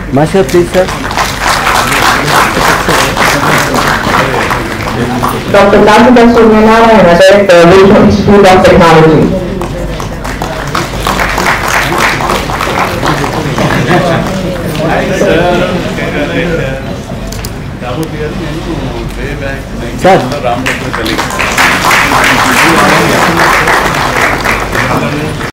Masha, please, sir. Dr. Karthika Suryanarayana, Director, Regional Institute of Technology. Sir.